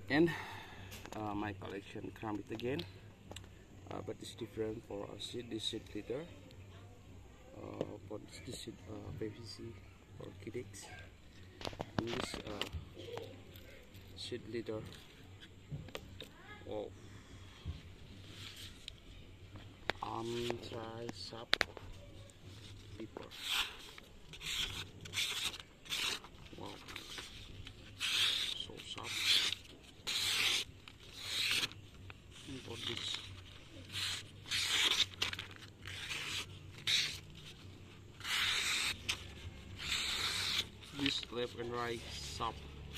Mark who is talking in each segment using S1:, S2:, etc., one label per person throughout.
S1: And my collection Karambit again, but it's different for a seed. This seed leader, for this seed PVC for Kidex. And this seed leader of Anthracite paper. Wow, so soft. And for this left and right soft.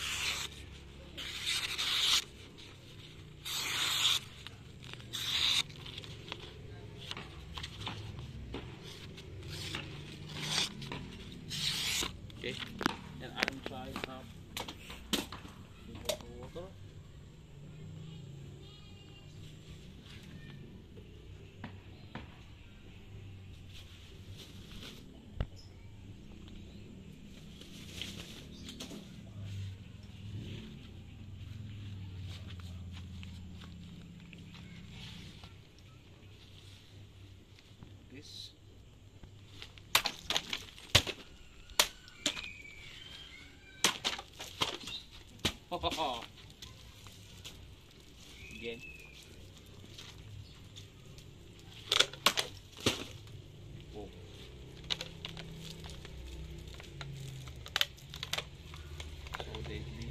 S1: Okay, and I'm trying some water. This. Again. Oh. So deadly.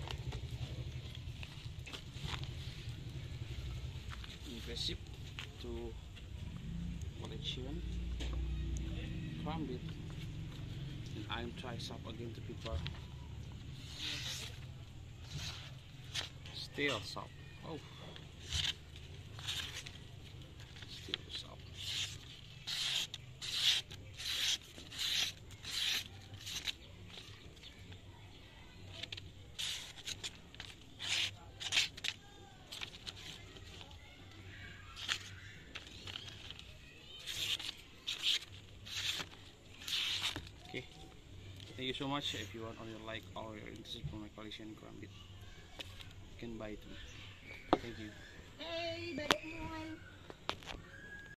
S1: Impressive to collection. Karambit. And I'm trying up again to prepare. Still soft. Oh. Still soft. Okay. Thank you so much. If you want or you like or you're interested for my collection Karambit, you can buy it. Thank you.
S2: Hey, balik mo.